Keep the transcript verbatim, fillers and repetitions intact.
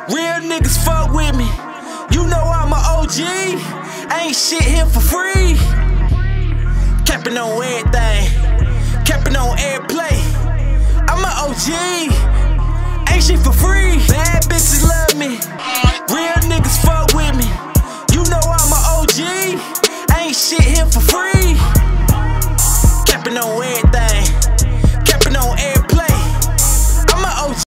Real niggas fuck with me. You know I'm a O G. Ain't shit here for free. Capping on everything, capping on airplay. I'm a O G. Ain't shit for free. Bad bitches love me. Real niggas fuck with me. You know I'm a O G. Ain't shit here for free. Capping on